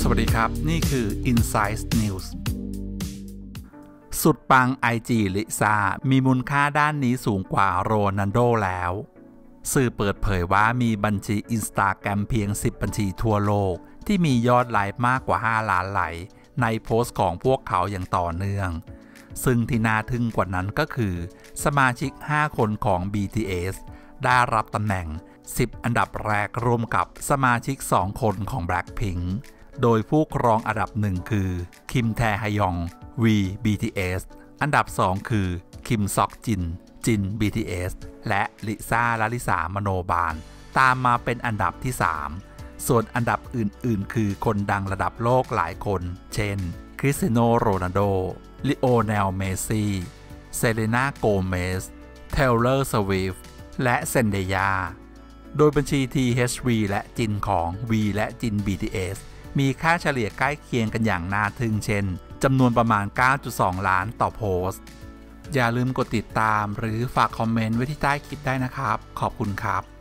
วัสดีครับนี่คือ Insights News สุดปัง IG ลิซ่ามีมูลค่าด้านนี้สูงกว่าโรนัลโดแล้วสื่อเปิดเผยว่ามีบัญชี Instagram เพียง 10 บัญชีทั่วโลกที่มียอดไลค์มากกว่า 5 ล้านไลค์ในโพสต์ของพวกเขาอย่างต่อเนื่องซึ่งที่น่าทึ่งกว่านั้นก็คือสมาชิก 5 คนของ BTS ได้รับตำแหน่ง 10 อันดับแรกร่วมกับสมาชิก 2 คนของ Blackpink โดยผู้ครองอันดับ 1 คือคิมแทฮยอง V BTS อันดับ 2 คือคิมซอกจิน จิน BTS และลิซ่าลาลิสามโนบาลตามมาเป็นอันดับที่ 3 ส่วนอันดับอื่นๆคือคนดังระดับโลกหลายคนเช่นคริสเตียโนโรนัลโดลิโอเนลเมสซี่เซเลนาโกเมสเทเลอร์สวิฟต์และเซนเดยาโดยบัญชี THV และจินของ V และจิน BTS มีค่าเฉลี่ยใกล้เคียงกันอย่างน่าทึ่งเช่นจำนวนประมาณ 9.2 ล้านต่อโพสต์อย่าลืมกดติดตามหรือฝากคอมเมนต์ไว้ที่ใต้คลิปได้นะครับขอบคุณครับ